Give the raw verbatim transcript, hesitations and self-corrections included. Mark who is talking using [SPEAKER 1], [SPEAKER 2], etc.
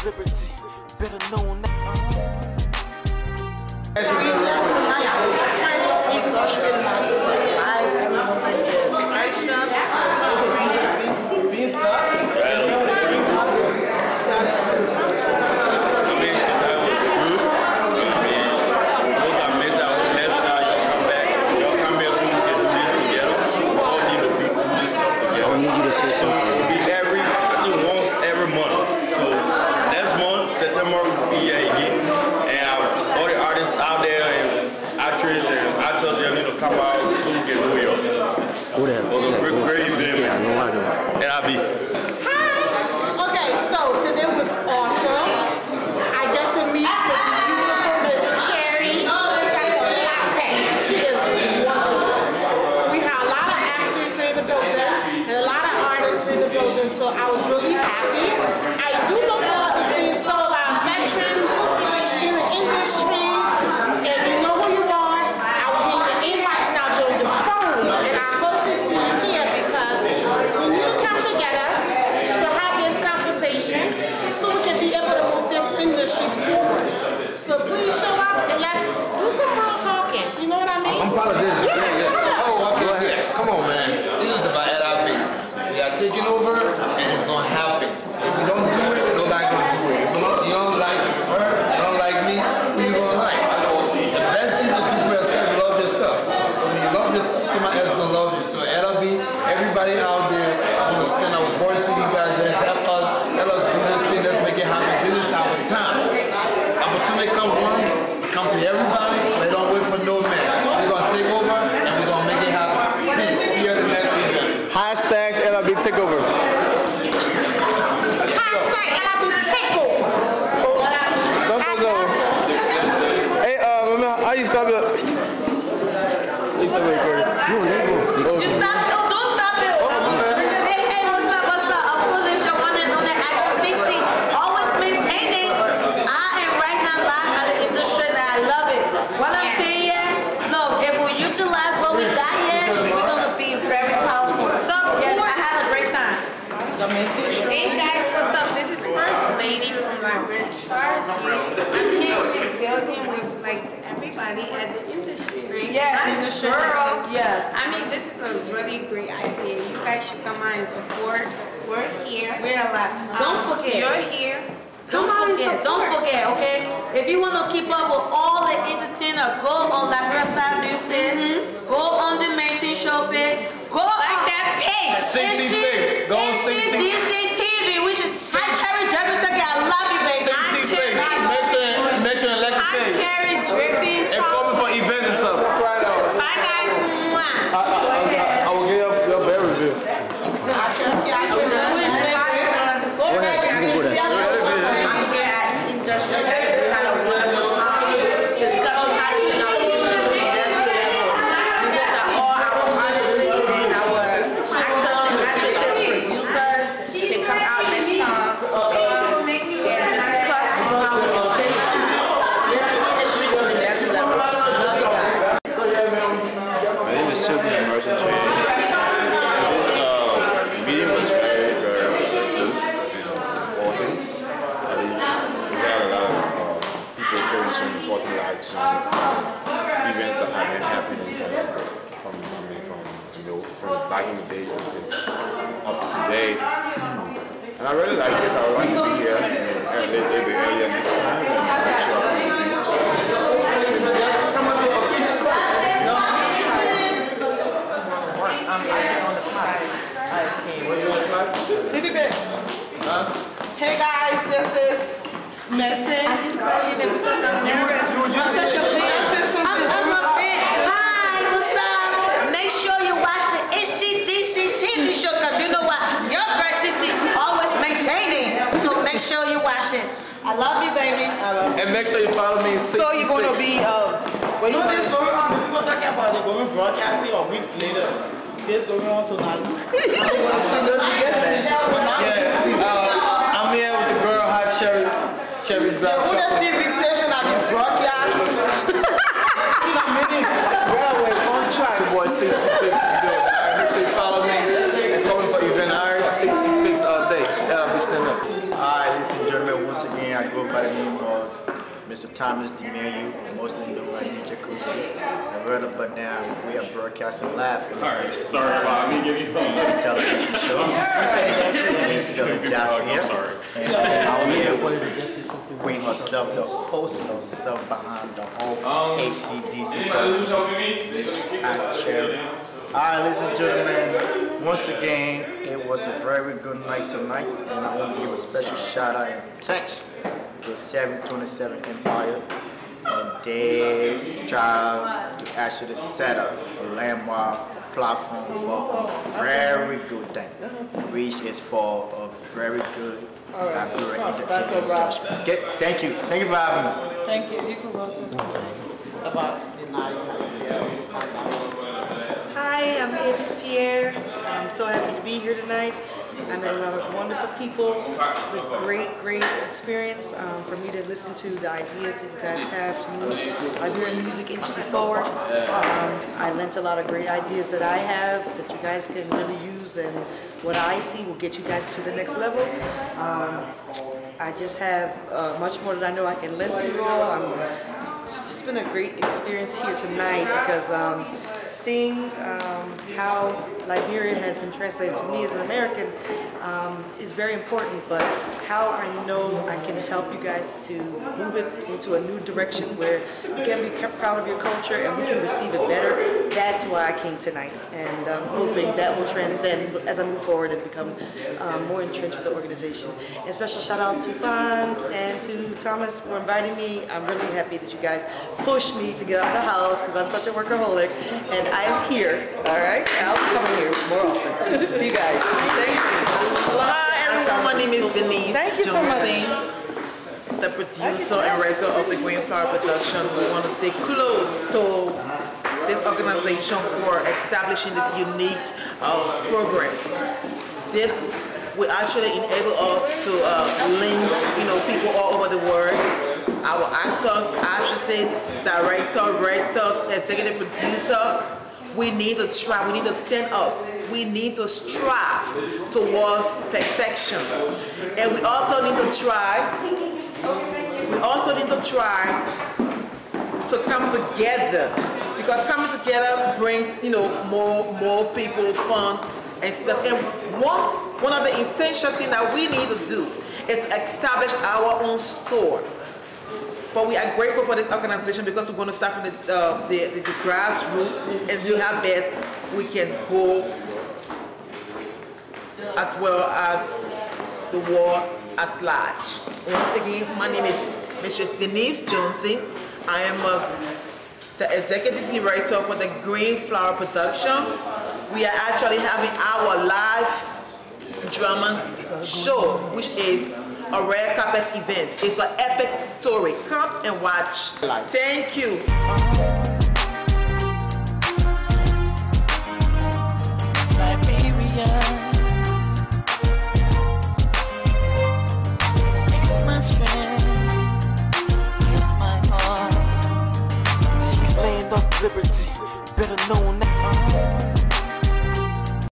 [SPEAKER 1] Liberty, better known now.
[SPEAKER 2] As you can learn tonight, I was friends with people in my life, inspiration, being stuck. I mean, tonight was good. I mean, look, I missed out on next time. Y'all come back. Y'all come here so we can do this together. We all need to do this stuff together. I need you to say something. It'll be every, once every month. So next month, September, we'll be here again. And all the artists out there and actors and actors, they need to come out so we can know you. It was a great, great event. And I'll be.
[SPEAKER 3] Hi! Okay, so today was awesome. I get to meet the beautiful Miss Cherry Chocolate. She is wonderful. We have a lot of actors in the building and a lot of artists in the building, so I was really happy. I do look forward to seeing some of our veterans in the industry, and you know who you are. I will be in the inbox now doing the phones, and I hope to see you here because we need to come together to have this conversation so we can be able to move this industry forward. So please show up and let's do some real talking. You know what I mean?
[SPEAKER 4] I'm part of this.
[SPEAKER 3] Yeah,
[SPEAKER 4] yeah, yeah. Oh, okay. Yeah. Come on, man. This is about L I B. We are taking over, and it's gonna happen. If you don't do it, nobody's gonna do it. If you don't, you don't like her, you don't like me, who you gonna like? The best thing to do for yourself is love yourself. So when you love yourself, somebody else gonna love you. So L I B, everybody out there, I'm gonna send our voice to you guys that help us, let us do this thing, let's make it happen. This is our time. Opportunity come once, come to everybody, they don't wait for no man. We're gonna take over and we're gonna make it happen. Peace. See you at the next event.
[SPEAKER 5] Hashtag L I B Takeover.
[SPEAKER 3] Hashtag L I B Takeover.
[SPEAKER 5] Hey, uh, remember, how you stop it? You stop it recording.
[SPEAKER 6] You stop it. Oh, don't stop it. Hey, hey, what's up, what's up? Of course, it's your one and only H C D C. Always maintaining. I am right now live at the industry and I love it. What I'm saying here, look, if we utilize what we got here, we're going to be very powerful. So, yes, I had a great time. Hey guys, what's up? This is First Lady from Liberian Stars. I'm here building with like everybody at the industry, right?
[SPEAKER 3] Yes,
[SPEAKER 6] I'm
[SPEAKER 3] industry.
[SPEAKER 6] girl.
[SPEAKER 3] Yes.
[SPEAKER 6] I mean, this is a really great idea. You guys should come out and support. We're here. We're alive.
[SPEAKER 3] Don't
[SPEAKER 6] Um,
[SPEAKER 3] forget.
[SPEAKER 6] You're here.
[SPEAKER 3] Come
[SPEAKER 6] Don't
[SPEAKER 3] on and
[SPEAKER 6] forget.
[SPEAKER 3] support.
[SPEAKER 6] Don't forget, okay? If you want to keep up with all the entertainers, go on Liberian Stars View page. Go on the Maintain Show page. Go like that page.
[SPEAKER 4] C T V. Go on C T V.
[SPEAKER 6] H C D C T V, which is I Cherry Dripping Turkey. I love you, baby. I'm
[SPEAKER 4] C T V.
[SPEAKER 6] Cherry.
[SPEAKER 4] Make sure, make sure and like the
[SPEAKER 6] I'm
[SPEAKER 4] page.
[SPEAKER 6] Cherry Dripping
[SPEAKER 4] And call me for events and stuff.
[SPEAKER 6] Bye, guys. Mwah.
[SPEAKER 5] I, I, I, I will get your, your bear review.
[SPEAKER 3] I just got you.
[SPEAKER 6] Go ahead. I'm here at Industrial. We had a wonderful time discussing how to turn our industry to the next level. We hope that all our artists and our actors and actresses, producers, can come out next time um, and discuss on how we can take this industry to the next level. Love you guys.
[SPEAKER 7] My name is Children's Merchant Training. This uh, meeting was very, very good and important. I mean, we had a lot of uh, people throwing some important lights on uh, events that have been happening from, from, I mean, from, you know, from back in the days until up to today. And I really like it. I would like to be here and a little bit earlier next time and make sure I contribute. So,
[SPEAKER 3] Hey guys, this is Metin.
[SPEAKER 6] I just questioned it because I'm nervous.
[SPEAKER 3] I'm such a fan.
[SPEAKER 6] I'm, I'm a fan. Hi, what's up? Make sure you watch the H C D C T V show because you know what? Your girl C C always maintaining. So make sure you watch it. I love you, baby.
[SPEAKER 3] I love you.
[SPEAKER 4] And make sure you follow me.
[SPEAKER 2] So you're going to be, uh, when you
[SPEAKER 8] This going on, people talking about it going broadcasting a week later. This going on tonight.
[SPEAKER 4] Yes. Uh, I'm here with the girl, Hot Cherry, Cherry Drop
[SPEAKER 3] Who the
[SPEAKER 4] Chocolate.
[SPEAKER 3] T V station at the broadcast? You know, meaning, well, we're on track.
[SPEAKER 4] It's your boy C T Pics. Alright, make sure you follow me and call me for event. Alright, C T Pics all day. Yeah, I'll be standing up.
[SPEAKER 7] Alright, ladies and gentlemen, once again.
[SPEAKER 9] I go by the name of Mister Thomas DeMayu, mostly known as D J Kuti. And right about now, we are broadcasting live from the
[SPEAKER 2] Alright, sorry, Bob. Let me give you
[SPEAKER 9] television show.
[SPEAKER 2] I'm just
[SPEAKER 9] She's Philadelphia.
[SPEAKER 2] I'm sorry.
[SPEAKER 9] And our little queen herself, the host herself behind the whole H C D C television. Miss Cherry. Alright, ladies and gentlemen, once again, it was a very good night tonight, and I want to give a special shout out and thanks to seven twenty-seven Empire, and they tried to actually set up a landmark platform for a very good thing, which is for a very good Liberian Entertainers industry. Okay, thank you. Thank you for having me.
[SPEAKER 3] Thank you. You can go to about the night.
[SPEAKER 10] Hi, I'm Avis Pierre. I'm so happy to be here tonight. I met a lot of wonderful people. It's a great, great experience um, for me to listen to the ideas that you guys have to move Liberian music industry forward. Um, I lent a lot of great ideas that I have that you guys can really use, and what I see will get you guys to the next level. Um, I just have uh, much more that I know I can lend to you all. I'm, it's just been a great experience here tonight because um, seeing um, how Liberia has been translated to me as an American um, is very important, but how I know I can help you guys to move it into a new direction where you can be proud of your culture and we can receive it better, that's why I came tonight. And I'm hoping that will transcend as I move forward and become um, more entrenched with the organization. And special shout out to Fonz and to Thomas for inviting me. I'm really happy that you guys pushed me to get out of the house because I'm such a workaholic, and I am here, all right? I'll be coming here more often. See you guys. Thank you.
[SPEAKER 11] Hi everyone, my name is Denise
[SPEAKER 10] Thank you so much.
[SPEAKER 11] Johnson, the producer and writer of the Green Flower production. We want to say kudos to this organization for establishing this unique uh, program. This will actually enable us to uh, link, you know, people all over the world. Our actors, actresses, director, writers, executive producer. We need to try, we need to stand up. We need to strive towards perfection. And we also need to try, we also need to try to come together. Because coming together brings, you know, more, more people, fun and stuff. And one, one of the essential things that we need to do is to establish our own store. But we are grateful for this organization because we're going to start from the, uh, the, the, the grassroots and see how best we can go as well as the world as large. Once again, my name is Mistress Denise Johnson. I am uh, the executive director for the Green Flower production. We are actually having our live drama show, which is a red carpet event. It's an epic story. Come and watch. Thank you.